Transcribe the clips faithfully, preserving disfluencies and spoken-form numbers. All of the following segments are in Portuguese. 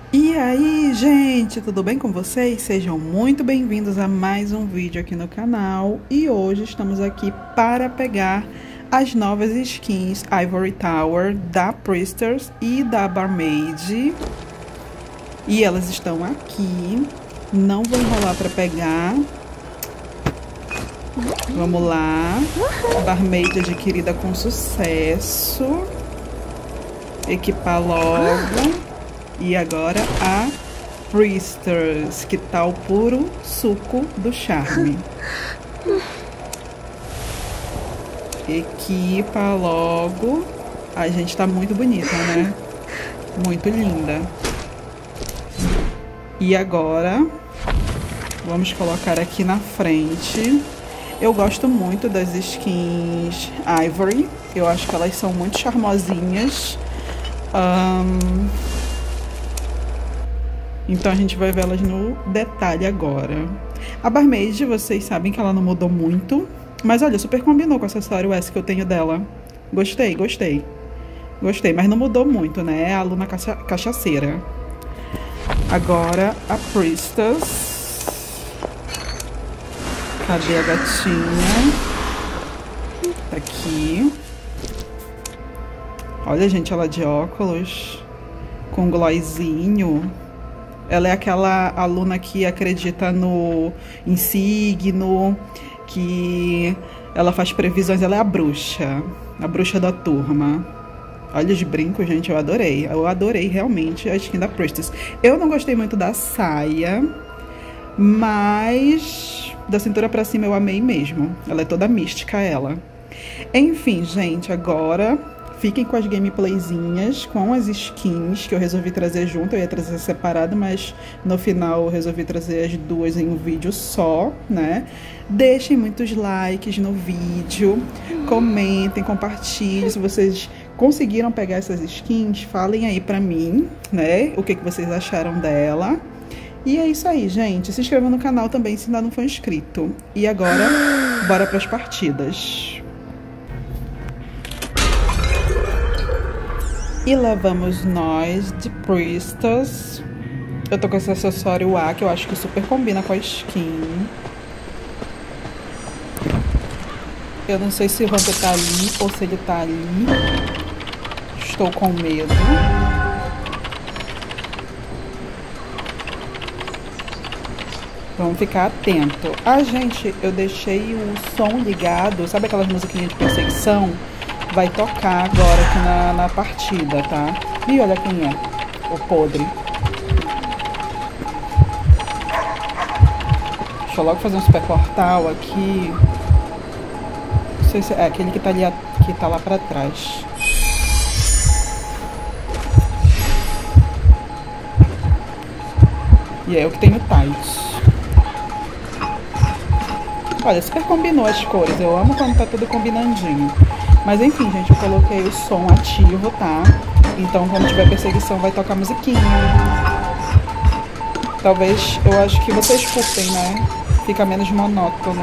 E aí, gente, tudo bem com vocês? Sejam muito bem-vindos a mais um vídeo aqui no canal. E hoje estamos aqui para pegar as novas skins Ivory Tower da Priestess e da Barmaid. E elas estão aqui. Não vou enrolar para pegar. Vamos lá. Barmaid adquirida com sucesso. Equipar logo. E agora a Priestess, que tá o puro suco do charme. Equipa logo. A gente tá muito bonita, né? Muito linda. E agora vamos colocar aqui na frente. Eu gosto muito das skins Ivory. Eu acho que elas são muito charmosinhas. Um... Então a gente vai ver elas no detalhe agora. A Barmaid, vocês sabem que ela não mudou muito. Mas olha, super combinou com o acessório S que eu tenho dela. Gostei, gostei. Gostei, mas não mudou muito, né? É a Luna cacha cachaceira. Agora a Priestess. Cadê a gatinha? Tá aqui. Olha, gente, ela de óculos. Com glóizinho. Ela é aquela aluna que acredita no em signo, que ela faz previsões, ela é a bruxa, a bruxa da turma. Olha os brincos, gente, eu adorei. Eu adorei realmente a skin da Priestess. Eu não gostei muito da saia, mas da cintura pra cima eu amei mesmo. Ela é toda mística, ela. Enfim, gente, agora fiquem com as gameplayzinhas, com as skins que eu resolvi trazer junto. Eu ia trazer separado, mas no final eu resolvi trazer as duas em um vídeo só, né? Deixem muitos likes no vídeo, comentem, compartilhem. Se vocês conseguiram pegar essas skins, falem aí pra mim, né? O que, que vocês acharam dela. E é isso aí, gente. Se inscreva no canal também se ainda não for inscrito. E agora, bora pras partidas. E lá vamos nós de Priestess. Eu tô com esse acessório A, que eu acho que super combina com a skin. Eu não sei se o Hunter tá ali ou se ele tá ali. Estou com medo. Vamos ficar atento. Ah, gente, eu deixei o som ligado. Sabe aquelas musiquinhas de perseguição? Vai tocar agora aqui na, na partida, tá? E olha quem é, o podre. Deixa eu logo fazer um super portal aqui. Não sei se é aquele que tá ali, que tá lá pra trás. E é eu que tenho tights. Olha, super combinou as cores. Eu amo quando tá tudo combinandinho. Mas enfim, gente, eu coloquei o som ativo, tá? Então quando tiver perseguição vai tocar musiquinha. Talvez, eu acho que vocês curtem, né? Fica menos monótono.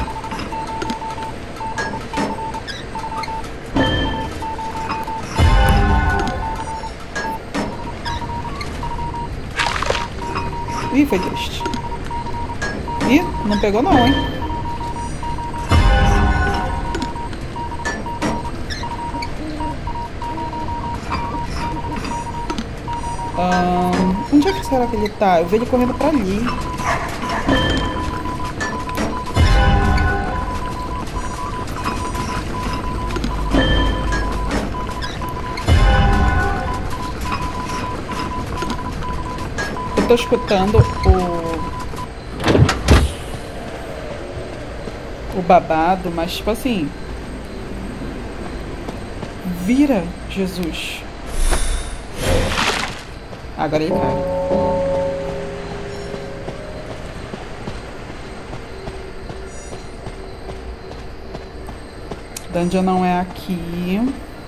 Ih, foi triste. Ih, não pegou não, hein? Um, onde é que será que ele tá? Eu vi ele correndo pra ali. Eu tô escutando o o babado, mas tipo assim, vira, Jesus. Agora ele cai. Dungeon não é aqui.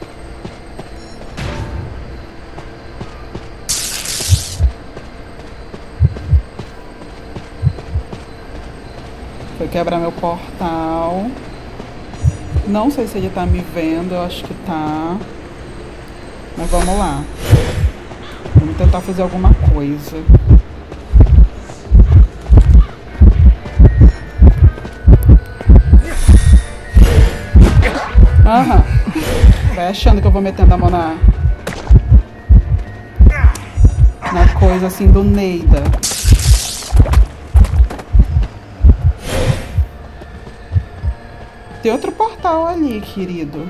Foi quebrar meu portal. Não sei se ele tá me vendo, eu acho que tá. Mas vamos lá. Vamos tentar fazer alguma coisa. Aham. Vai achando que eu vou metendo a mão na... Na coisa assim do Neida. Tem outro portal ali, querido.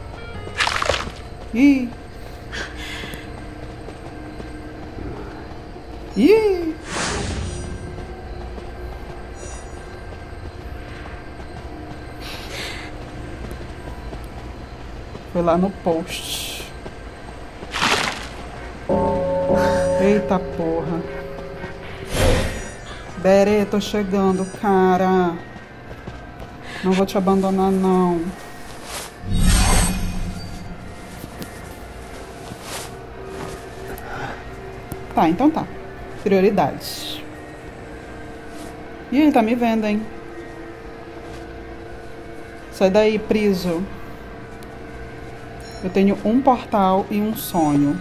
Ih. Ih. Foi lá no post. Eita porra. Bere, tô chegando, cara. Não vou te abandonar, não. Tá, então tá. Prioridades. Ih, ele tá me vendo, hein? Sai daí, Priso. Eu tenho um portal e um sonho.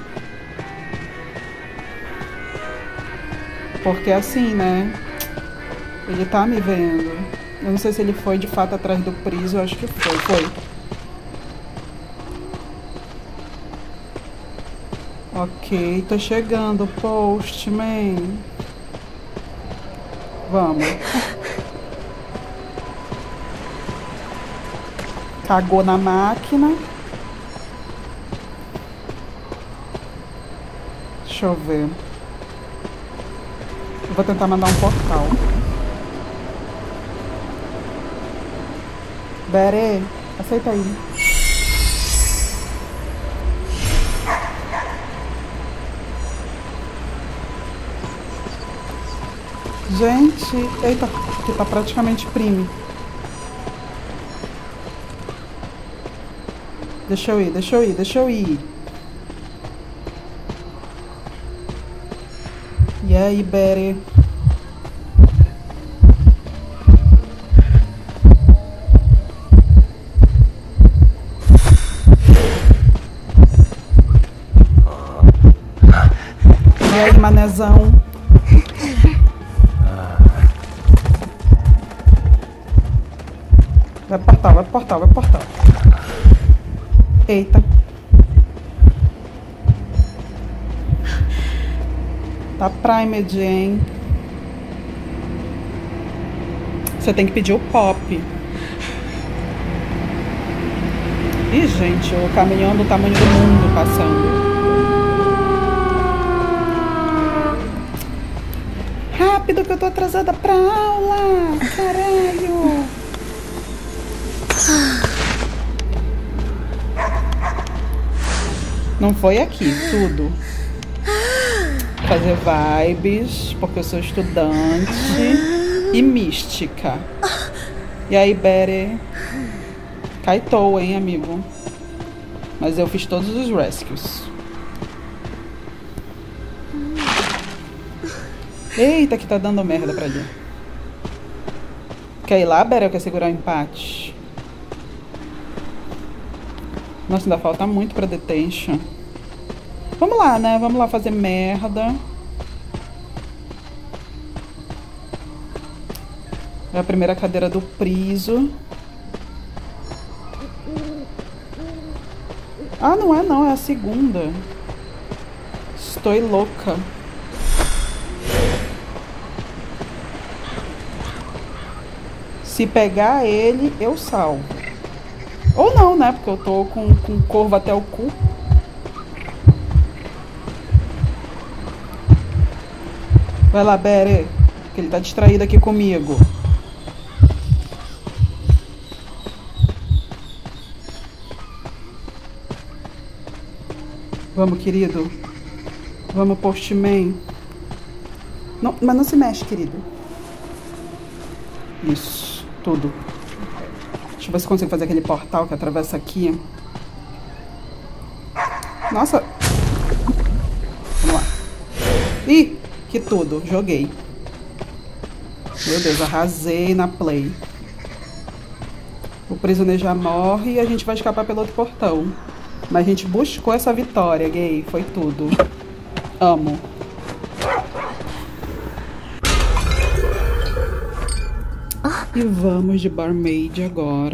Porque assim, né? Ele tá me vendo. Eu não sei se ele foi de fato atrás do Priso. Eu acho que foi. Foi. Ok, tô chegando. Postman. Vamos. Cagou na máquina. Deixa eu ver. Eu vou tentar mandar um portal. Bere, aceita aí. Gente, eita, que tá praticamente prime. Deixa eu ir, deixa eu ir, deixa eu ir. E aí, Bere? E aí, manezão? Vai portal, vai portal, vai portal. Eita. Tá primed, hein? Você tem que pedir o pop. Ih, gente, o caminhão do tamanho do mundo passando. Rápido que eu tô atrasada pra aula. Caralho. Não foi aqui, tudo. Fazer vibes, porque eu sou estudante. E mística. E aí, Bere? Kaitou, hein, amigo? Mas eu fiz todos os rescues. Eita, que tá dando merda pra ali. Quer ir lá, Bere, ou quer segurar o empate? Nossa, ainda falta muito pra detention. Vamos lá, né? Vamos lá fazer merda. É a primeira cadeira do Priso. Ah, não é não, é a segunda. Estou louca. Se pegar ele, eu salvo. Ou não, né? Porque eu tô com, com corvo até o cu. Vai lá, Bere, que ele tá distraído aqui comigo. Vamos, querido. Vamos, Postman. Não, mas não se mexe, querido. Isso, tudo. Deixa eu ver se consigo fazer aquele portal que atravessa aqui. Nossa. Vamos lá. Ih, que tudo. Joguei. Meu Deus, arrasei na play. O prisioneiro já morre e a gente vai escapar pelo outro portão. Mas a gente buscou essa vitória, gay. Foi tudo. Amo. E vamos de barmaid agora.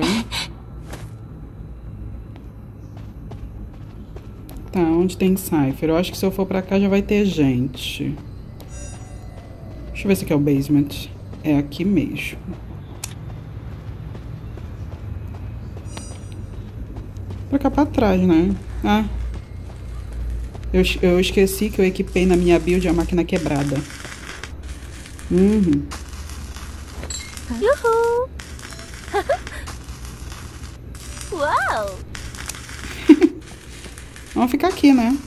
Tá, onde tem Cypher? Eu acho que se eu for pra cá já vai ter gente. Deixa eu ver se aqui é o basement. É aqui mesmo. Pra cá pra trás, né? Ah. Eu, eu esqueci que eu equipei na minha build a máquina quebrada. Uhum. Uhul! Uau! Vamos ficar aqui, né?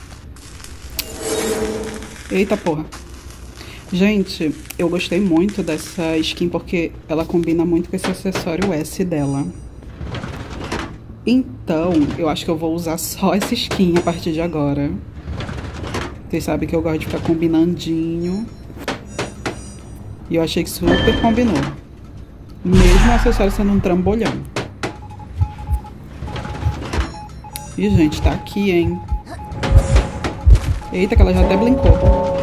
Eita porra. Gente, eu gostei muito dessa skin porque ela combina muito com esse acessório S dela. Então, eu acho que eu vou usar só essa skin a partir de agora. Vocês sabem que eu gosto de ficar combinandinho. E eu achei que super combinou. Mesmo o acessório sendo um trambolhão. Ih, gente, tá aqui, hein? Eita, que ela já até blinkou.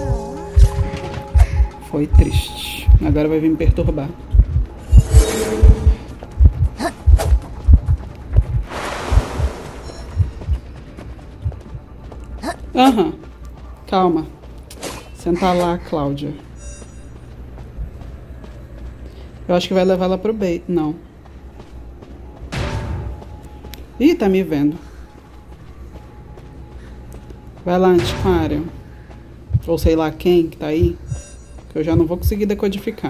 Foi triste. Agora vai vir me perturbar. Aham. Uhum. Calma. Senta lá, Cláudia. Eu acho que vai levar ela pro bait. Não. Ih, tá me vendo. Vai lá, antiquário. Ou sei lá quem que tá aí. Que eu já não vou conseguir decodificar.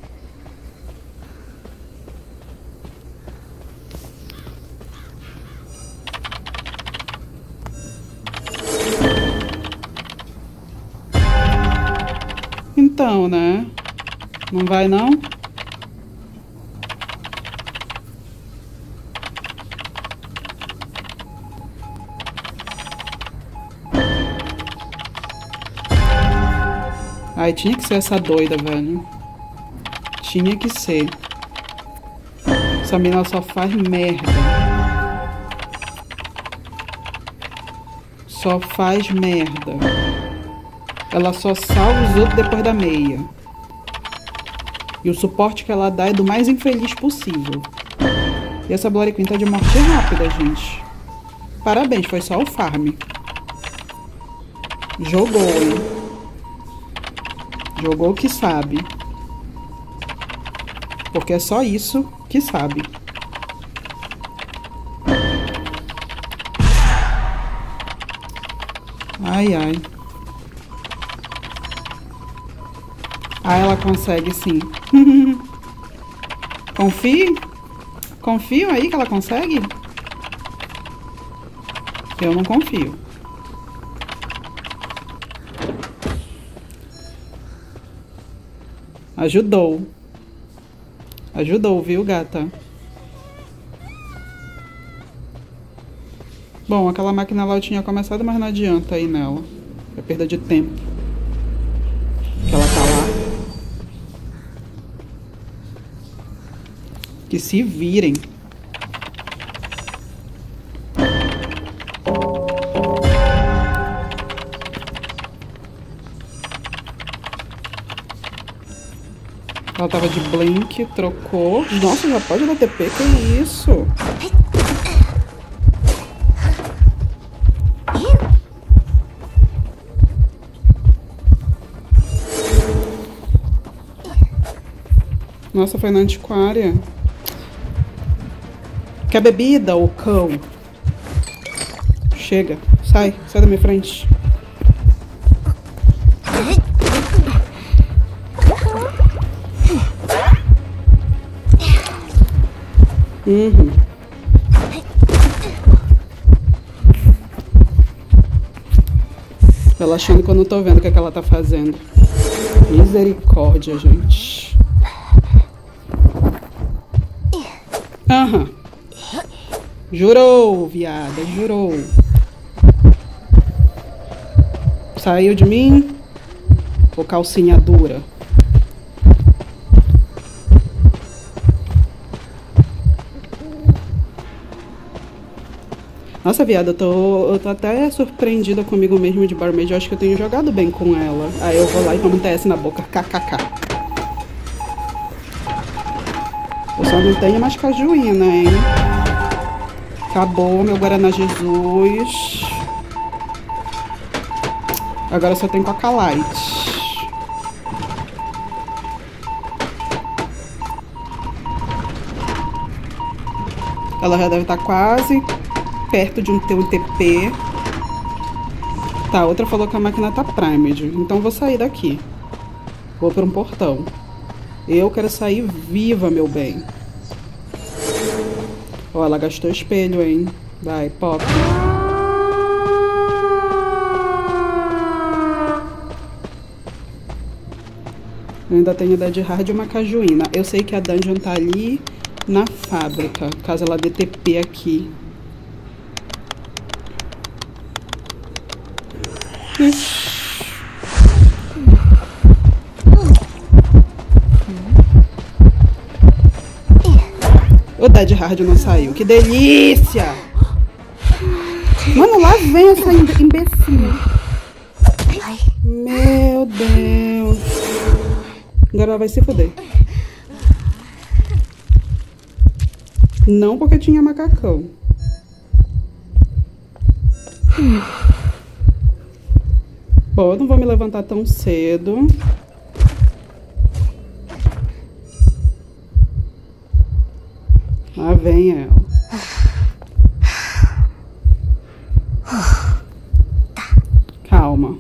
Então, né? Não vai, não? Ai, tinha que ser essa doida, velho. Tinha que ser. Essa menina só faz merda. Só faz merda. Ela só salva os outros depois da meia. E o suporte que ela dá é do mais infeliz possível. E essa Bloody Queen tá de morte rápida, gente. Parabéns, foi só o farm. Jogou, hein? Jogou o que sabe. Porque é só isso que sabe. Ai, ai. Ah, ela consegue sim. Confie? Confio aí que ela consegue? Eu não confio. Ajudou. Ajudou, viu, gata? Bom, aquela máquina lá eu tinha começado, mas não adianta ir nela. É perda de tempo. Que ela tá lá. Que se virem. Ela tava de blink, trocou. Nossa, já pode dar T P? Que isso? Nossa, foi na antiquária. Quer bebida, ô cão? Chega, sai, sai da minha frente. Uhum. Relaxando que eu não tô vendo o que, é que ela tá fazendo. Misericórdia, gente. Aham. Jurou, viada, jurou. Saiu de mim? Ô calcinha dura. Nossa, viado, eu tô, eu tô até surpreendida comigo mesmo de barmaid. Eu acho que eu tenho jogado bem com ela. Aí eu vou lá e tomo um T S na boca. Kkk. Eu só não tenho mais cajuína, hein? Acabou meu Guaraná Jesus. Agora eu só tenho Coca-Light. Ela já deve estar quase perto de um ter um T P. Tá, a outra falou que a máquina tá primed. Então vou sair daqui. Vou para um portão. Eu quero sair viva, meu bem. Ó, ela gastou espelho, hein? Vai, pop. Eu ainda tenho Dead Hard e uma cajuína. Eu sei que a dungeon tá ali na fábrica, caso ela dê T P aqui. O Dead Hard não saiu. Que delícia! Mano, lá vem essa imbecil. Meu Deus. Agora ela vai se foder. Não porque tinha macacão. Hum. Bom, eu não vou me levantar tão cedo. Lá vem ela. Calma.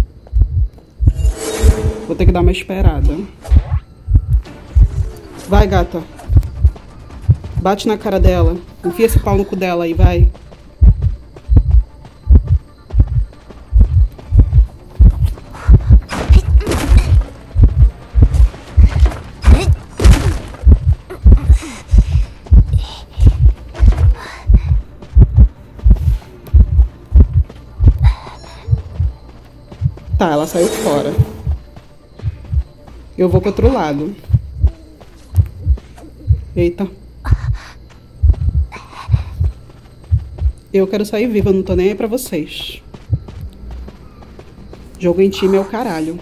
Vou ter que dar uma esperada. Vai, gata. Bate na cara dela. Enfia esse pau no cu dela aí, vai. Tá, ela saiu fora. Eu vou pro outro lado. Eita. Eu quero sair viva, eu não tô nem aí pra vocês. Jogo em time é o caralho.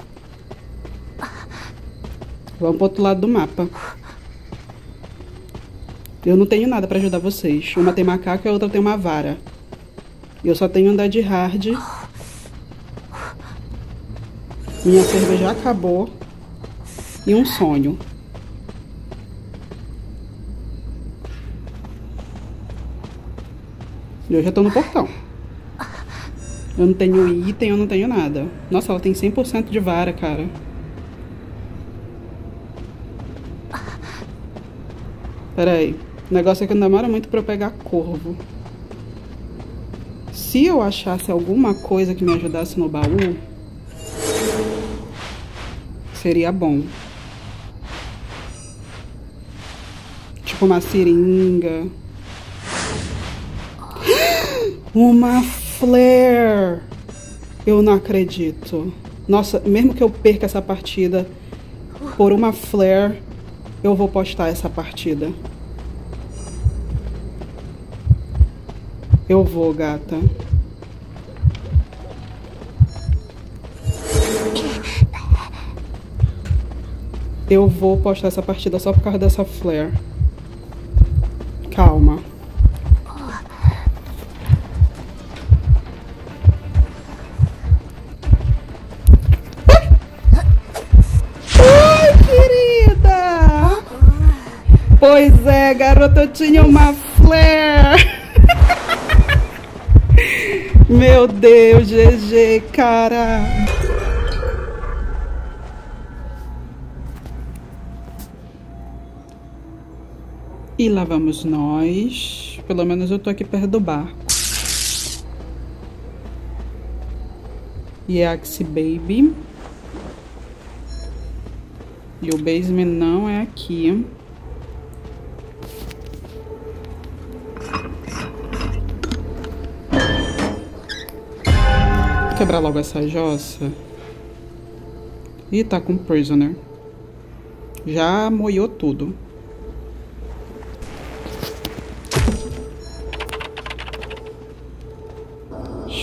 Vamos pro outro lado do mapa. Eu não tenho nada pra ajudar vocês. Uma tem macaco e a outra tem uma vara. Eu só tenho um Dead Hard. Minha cerveja acabou. E um sonho. Eu já tô no portão. Eu não tenho item, eu não tenho nada. Nossa, ela tem cem por cento de vara, cara. Pera aí. O negócio é que não demora muito pra eu pegar corvo. Se eu achasse alguma coisa que me ajudasse no baú, seria bom. Tipo uma seringa. Uma flare. Eu não acredito. Nossa, mesmo que eu perca essa partida por uma flare, eu vou postar essa partida. Eu vou, gata. Eu vou postar essa partida só por causa dessa flare. Calma. Pois é, garota, eu tinha uma flare. Meu Deus, G G, cara. E lá vamos nós. Pelo menos eu tô aqui perto do barco. E é Axe Baby. E o basement não é aqui. Vou quebrar logo essa jossa. Ih, tá com prisoner. Já moiou tudo.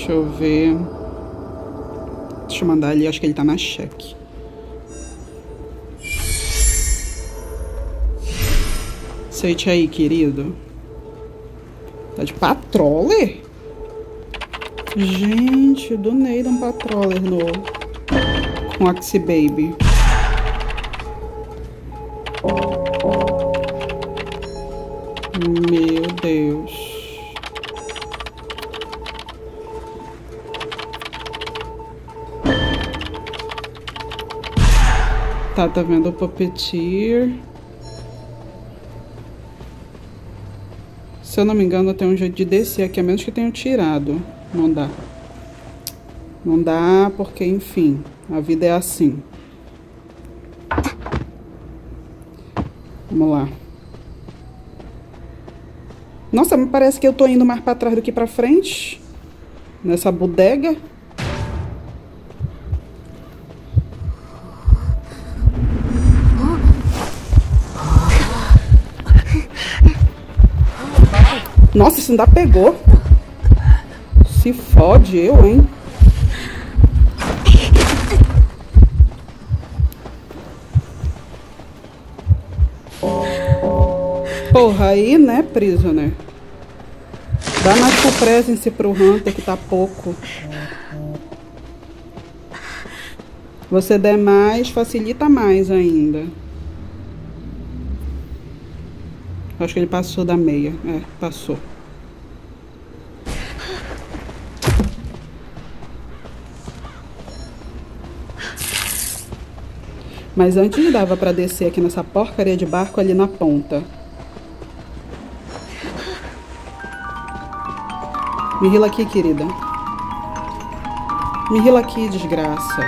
Deixa eu ver. Deixa eu mandar ali, acho que ele tá na cheque. Aceite aí, querido. Tá de patroller? Gente, eu donei um patroller no com Axie Baby. Meu Deus. Tá, tá vendo o Puppeteer. Se eu não me engano, tem um jeito de descer aqui, a menos que tenham tirado. Não dá. Não dá porque, enfim, a vida é assim. Vamos lá. Nossa, me parece que eu tô indo mais pra trás do que pra frente. Nessa bodega. Nossa, isso ainda pegou. Se fode eu, hein? Porra, aí, né, Prisoner? Dá mais full presence pro Hunter, que tá pouco. Você der mais, facilita mais ainda. Acho que ele passou da meia. É, passou. Mas antes dava pra descer aqui nessa porcaria de barco ali na ponta. Me rila aqui, querida. Me rila aqui, desgraça.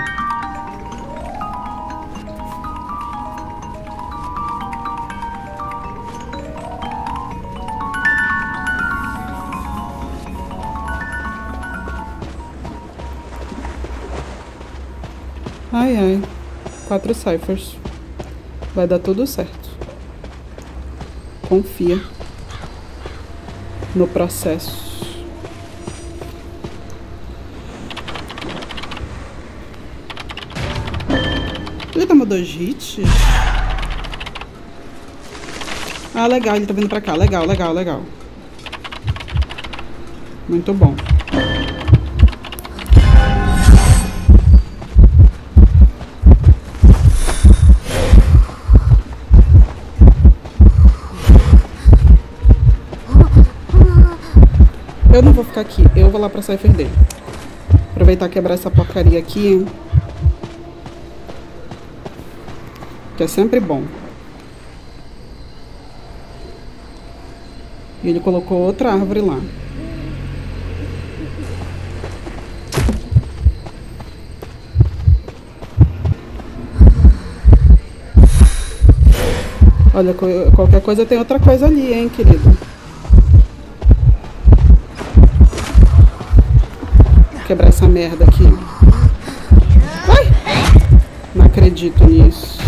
Ai, ai. Quatro ciphers. Vai dar tudo certo. Confia no processo. Ele tomou dois hits? Ah, legal. Ele tá vindo pra cá. Legal, legal, legal. Muito bom. Eu não vou ficar aqui, eu vou lá pra cipher dele. Aproveitar e quebrar essa porcaria aqui, hein? Que é sempre bom. E ele colocou outra árvore lá. Olha, qualquer coisa tem outra coisa ali, hein, querido? Quebrar essa merda aqui. Ai! Não acredito nisso.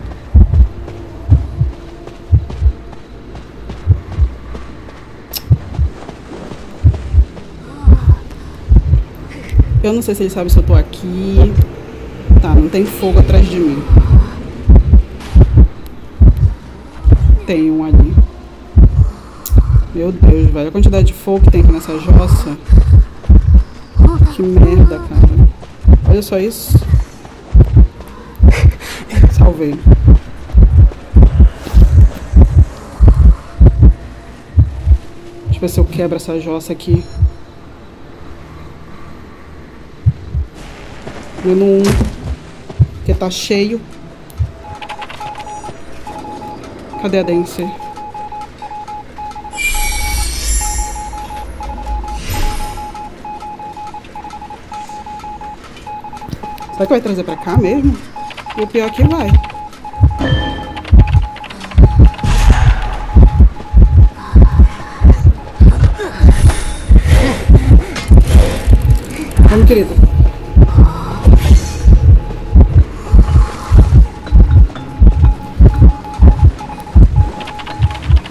Eu não sei se ele sabe se eu tô aqui. Tá, não tem fogo atrás de mim. Tem um ali. Meu Deus, velho. A quantidade de fogo que tem aqui nessa jossa. Que merda, cara. Olha só isso. Salvei. Deixa eu ver se eu quebro essa jossa aqui. Dando um. Porque tá cheio. Cadê a Dancer? Será que vai trazer pra cá mesmo? E o pior é que vai. Vamos, querido.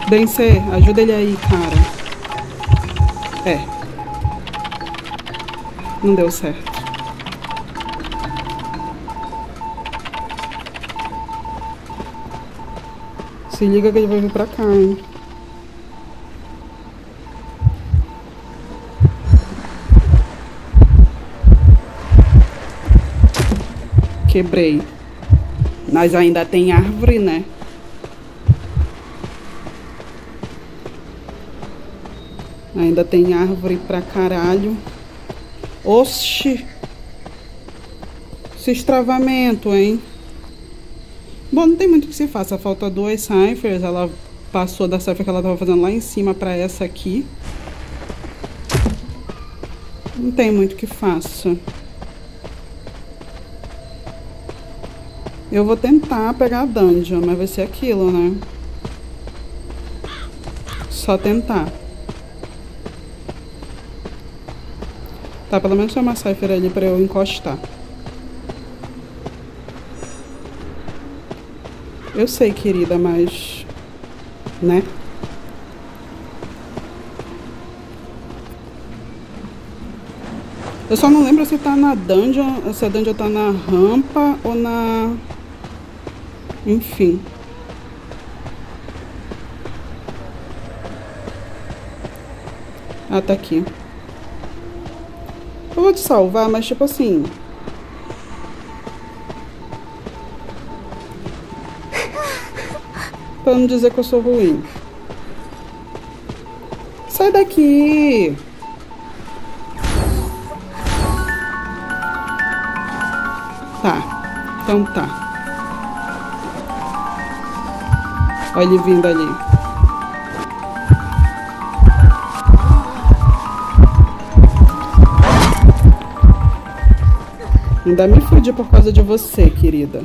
Dancer, ajuda ele aí, cara. É. Não deu certo. Se liga que ele vai vir pra cá, hein? Quebrei. Mas ainda tem árvore, né? Ainda tem árvore pra caralho. Oxi! Esse estravamento, hein? Bom, não tem muito o que se faça. Falta duas ciphers. Ela passou da cipher que ela tava fazendo lá em cima pra essa aqui. Não tem muito o que faça. Eu vou tentar pegar a dungeon, mas vai ser aquilo, né? Só tentar. Tá, pelo menos tem uma cipher ali pra eu encostar. Eu sei, querida, mas... né? Eu só não lembro se tá na dungeon, se a dungeon tá na rampa ou na... Enfim. Ah, tá aqui. Eu vou te salvar, mas tipo assim... Pra não dizer que eu sou ruim. Sai daqui! Tá. Então tá. Olha ele vindo ali. Ainda me fudi por causa de você, querida.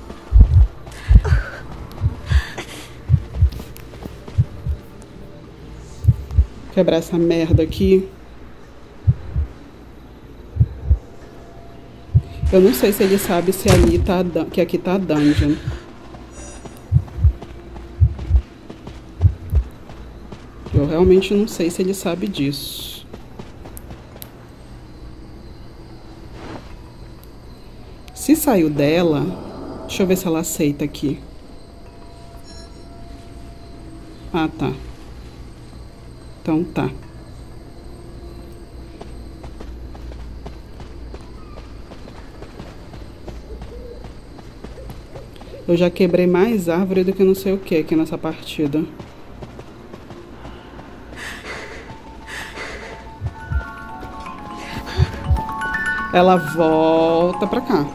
Quebrar essa merda aqui. Eu não sei se ele sabe se ali tá, que aqui tá a dungeon. Eu realmente não sei se ele sabe disso. Se saiu dela, deixa eu ver se ela aceita aqui. Ah, tá. Então tá. Eu já quebrei mais árvore do que não sei o que aqui nessa partida. Ela volta pra cá.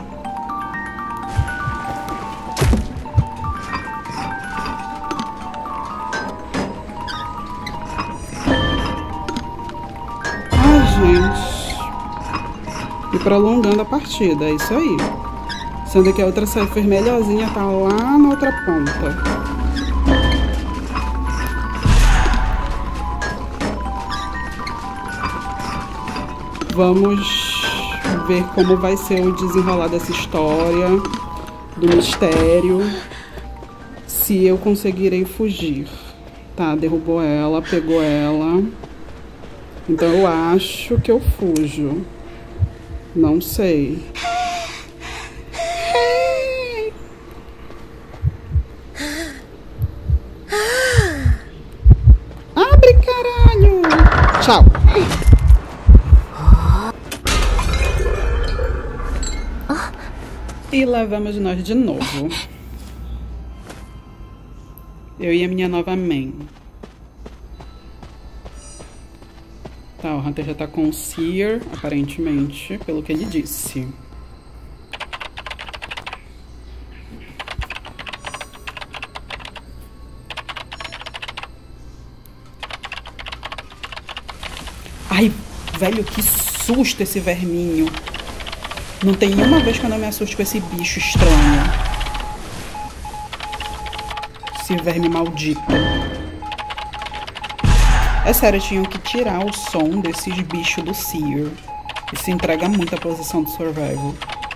Ai, gente. E prolongando a partida, é isso aí. Sendo que a outra cipher melhorzinha tá lá na outra ponta. Vamos ver como vai ser o desenrolar dessa história, do mistério, se eu conseguirei fugir. Tá, derrubou ela, pegou ela. Então eu acho que eu fujo. Não sei. Abre, caralho! Tchau! E lá vamos nós de novo. Eu e a minha nova main. Tá, o Hunter já tá com o Seer, aparentemente, pelo que ele disse. Ai, velho, que susto esse verminho. Não tem uma vez que eu não me assusto com esse bicho estranho. Esse verme maldito. É sério, tinham que tirar o som desses bichos do Seer. Isso entrega muito a posição do survival.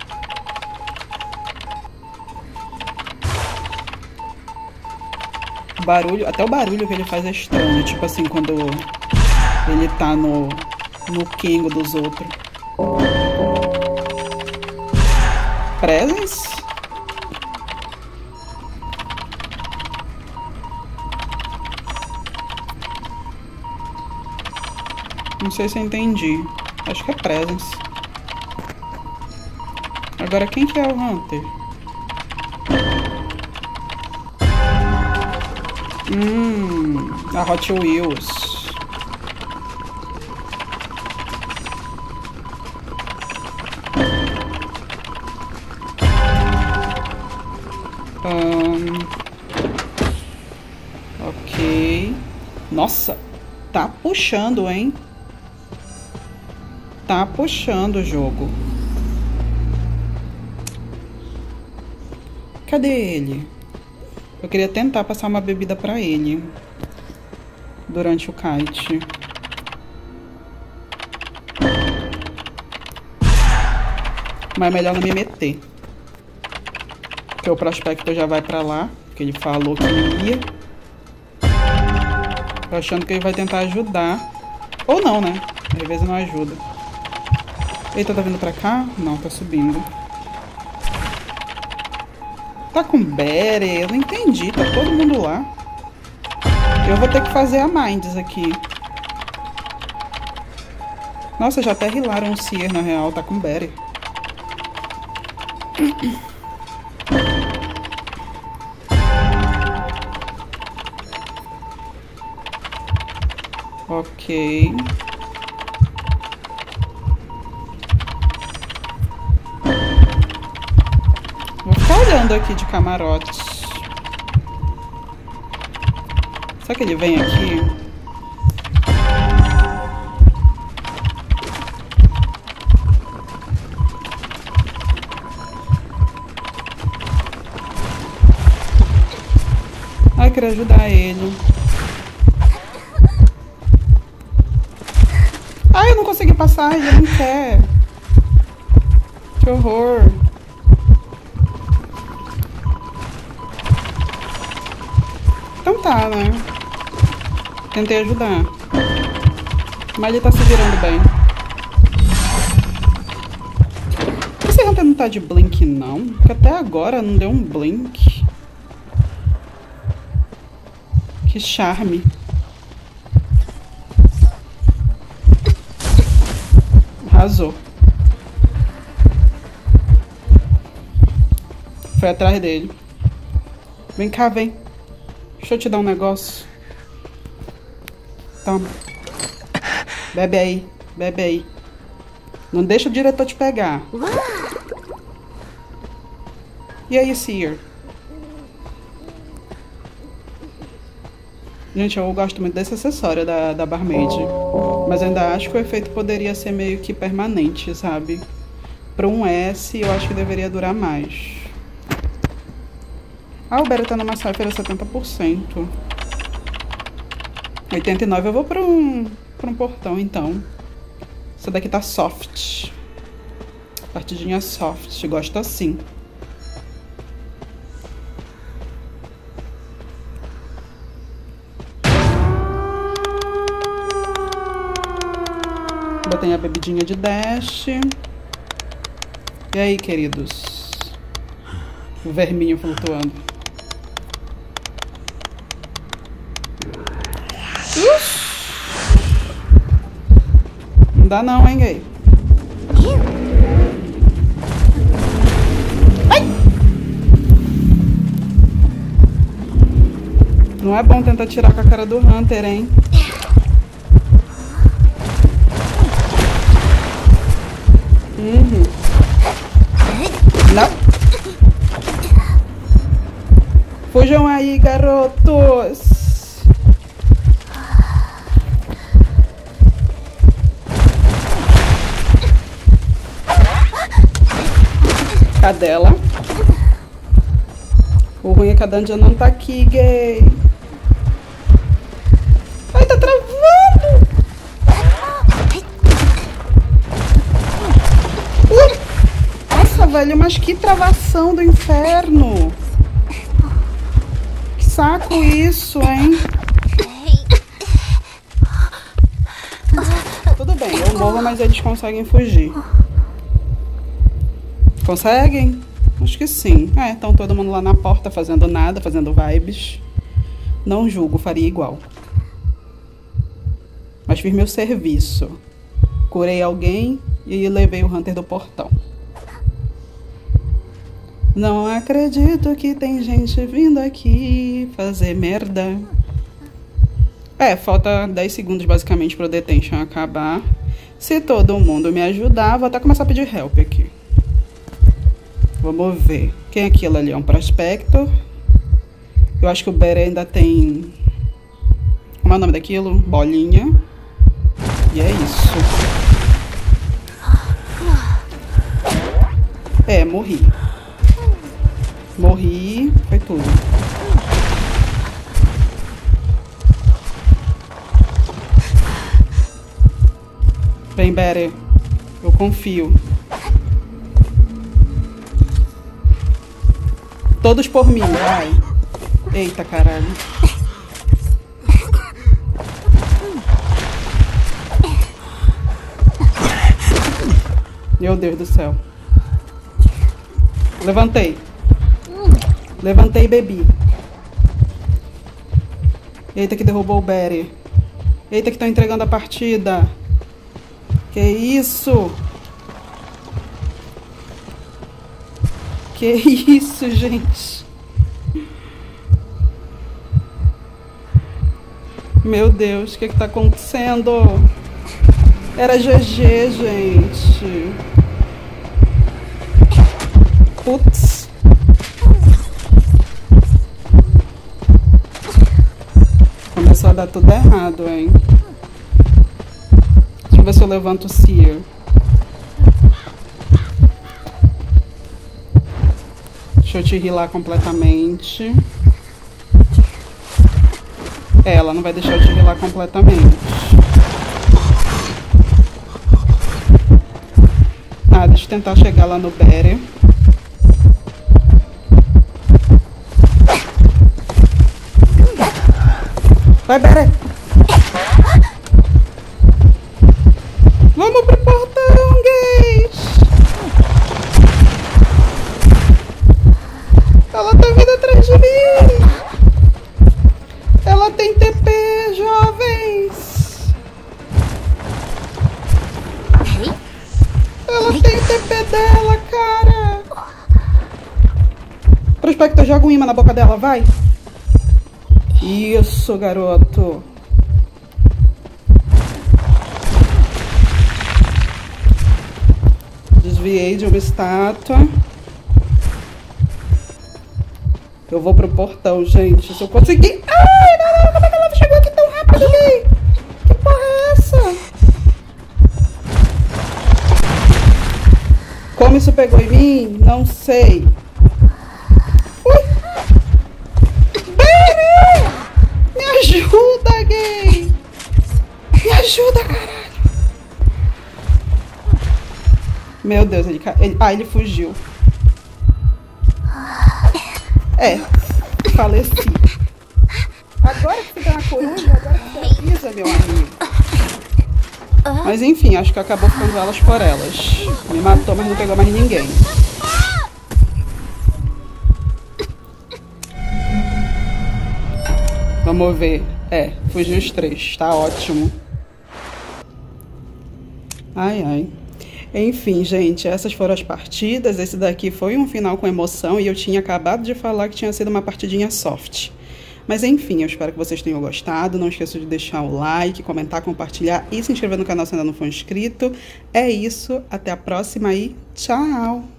O barulho, até o barulho que ele faz é estranho. Tipo assim, quando ele tá no, no Kengo dos outros. Presence? Não sei se eu entendi. Acho que é Presence. Agora quem que é o Hunter? Hum, a Hot Wheels. Um, ok. Nossa, tá puxando, hein? Tá puxando o jogo. Cadê ele? Eu queria tentar passar uma bebida pra ele durante o kite. Mas é melhor não me meter. Porque o prospector já vai pra lá, porque ele falou que ia. Tô achando que ele vai tentar ajudar. Ou não, né? Às vezes não ajuda. Eita, tá vindo pra cá? Não, tá subindo. Tá com Bere? Eu não entendi. Tá todo mundo lá. Eu vou ter que fazer a Minds aqui. Nossa, já até rilaram o Seer, na real. Tá com Bere. Ok. Vou ficar olhando aqui de camarotes. Será que ele vem aqui? Ai, queria ajudar ele. Ai, eu não consegui passar, ele não quer. Que horror. Então tá, né? Tentei ajudar. Mas ele tá se virando bem. Esse Hunter não tá de blink, não? Porque até agora não deu um blink. Que charme. Arrasou. Foi atrás dele. Vem cá, vem. Deixa eu te dar um negócio. Toma. Bebe aí. Bebe aí. Não deixa o diretor te pegar. E aí, Seer? Gente, eu gosto muito desse acessório da, da Barmaid. Mas ainda acho que o efeito poderia ser meio que permanente, sabe? Para um S, eu acho que deveria durar mais. Ah, o Bere tá numa Cypher a setenta por cento. oitenta e nove por cento eu vou para um, pra um portão, então. Essa daqui tá soft. Partidinha soft, gosto assim. Botei a bebidinha de dash. E aí, queridos? O verminho flutuando. Ux! Não dá não, hein, gay? Ai! Não é bom tentar tirar com a cara do Hunter, hein? Uhum. Não. Fujam aí, garotos. Cadela. O ruim é que a dungeon não tá aqui, gay. Ai, tá travando. Nossa, velho, mas que travação do inferno. Que saco isso, hein? Tudo bem, eu morro, mas eles conseguem fugir. Conseguem? Acho que sim. É, estão todo mundo lá na porta fazendo nada, fazendo vibes. Não julgo, faria igual. Mas fiz meu serviço. Curei alguém e levei o Hunter do portão. Não acredito que tem gente vindo aqui fazer merda. É, falta dez segundos basicamente para o detention acabar. Se todo mundo me ajudar, vou até começar a pedir help aqui. Vamos ver. Quem é aquilo ali? É um prospector. Eu acho que o Bere ainda tem... Como é o nome daquilo? Bolinha. E é isso. É, morri. Morri. Foi tudo. Vem, Bere. Eu confio. Todos por mim, vai. Eita, caralho. Meu Deus do céu. Levantei. Levantei e bebi. Eita, que derrubou o Bere. Eita, que estão entregando a partida. Que isso? Que isso, gente? Meu Deus, o que que tá acontecendo? Era G G, gente. Putz. Começou a dar tudo errado, hein? Deixa eu ver se eu levanto o Seer. Deixa eu te healar completamente. É, ela não vai deixar eu te healar completamente. Ah, deixa eu tentar chegar lá no Bere. Vai, Bere! Vamos pro portão, gays! Ela tá vindo atrás de mim! Ela tem T P, jovens! Ela tem T P dela, cara! Prospector, joga um imã na boca dela, vai! Isso, garoto! Desviei de uma estátua. Eu vou pro portão, gente. Se eu conseguir... Ai, não, não, como é que ela chegou aqui tão rápido, véi? Que porra é essa? Como isso pegou em mim? Não sei. Ui! Baby! Me ajuda, gay! Me ajuda, caralho! Meu Deus, ele, ele... Ah, ele fugiu. É, faleci. Agora que fica na coruja, agora que você avisa, meu amigo. Mas enfim, acho que acabou ficando elas por elas. Me matou, mas não pegou mais ninguém. Vamos ver. É, fugiu os três. Tá ótimo. Ai, ai. Enfim, gente, essas foram as partidas. Esse daqui foi um final com emoção e eu tinha acabado de falar que tinha sido uma partidinha soft. Mas enfim, eu espero que vocês tenham gostado. Não esqueça de deixar o like, comentar, compartilhar e se inscrever no canal se ainda não for inscrito. É isso, até a próxima e tchau!